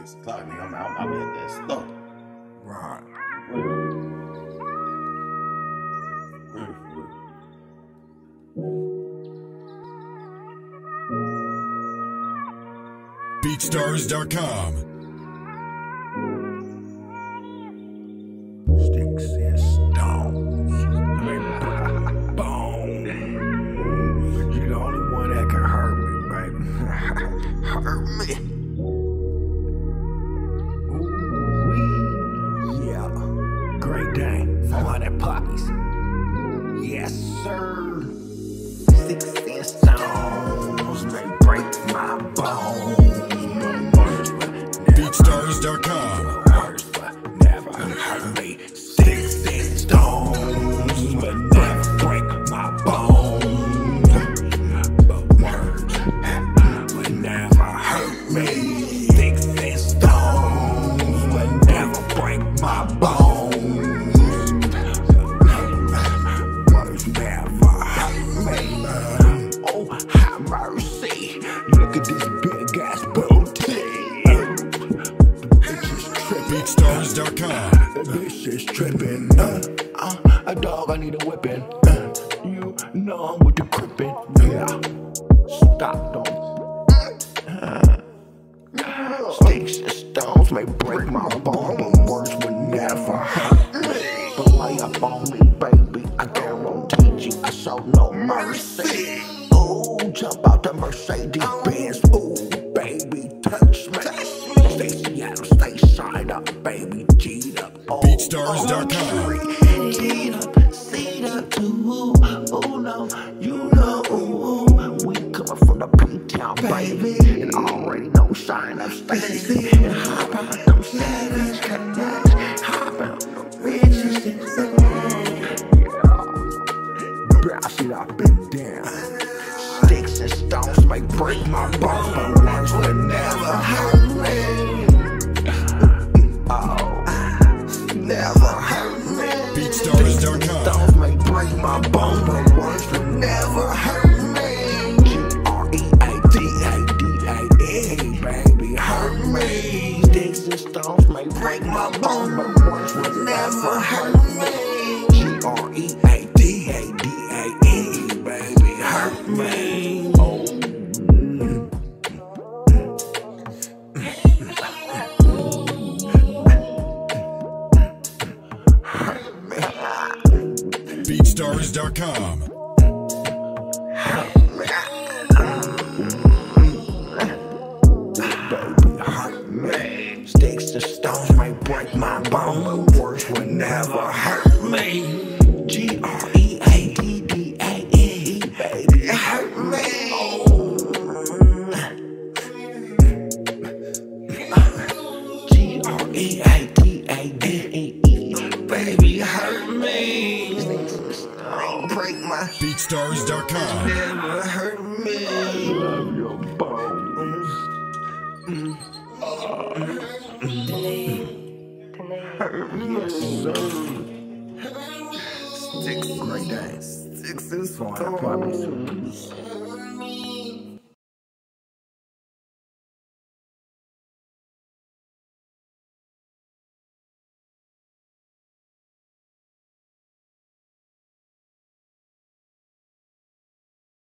6 o'clock, nigga. I'll be at that store. Right. BeatStars.com. Sticks and stones. Boom. You're the only one that can hurt me, baby. Hurt me. Ooh, yeah. Greatdane, 400 poppies. Yes, sir. Sticks and stones may break my bones. BeatStars.com. Never hurt me. Sticks and stones will never break my bones. But words will never hurt me. Sticks and stones will never break my bones. Words never hurt me. Oh, have mercy. Look at this big ass booty. BeatStars.com. That bitch is trippin'. A dog, I need a whipping. You know I'm with the crippin'. Yeah. Stop, don't. Sticks and stones may break my bone, but words would never hurt me. But lay up on me, baby. I guarantee you I show no mercy. Ooh, jump out the Mercedes Benz. Ooh, baby, touch me. Stay Seattle, stay signed up, baby. G'd up. BeatStars.com. G'd up, seed up too. Oh no, you know. We coming from the P-Town, baby. And already know shine up, Stacy. And hop out them savage connects. Hop out them bitches. Yeah. Bounce it up and down. Sticks and stones may break my bones, but words will never hurt me. Never hurt me. BeatStars.com. Stones may break my bones, but words will never hurt me. Greatdane, baby, hurt me. Sticks and stones may break my bones, but words will never hurt me. Greatdane, baby, hurt me. BeatStars.com. Baby, hurt me. Sticks and stones may break my bone, but words will never hurt me. Greatdane, baby, hurt me. Greatdane, baby, hurt me. Break my BeatStars.com. never hurt me. Love your bones. Hurt me, sir. Sticks, Greatdane. Sticks is fine. I promise you.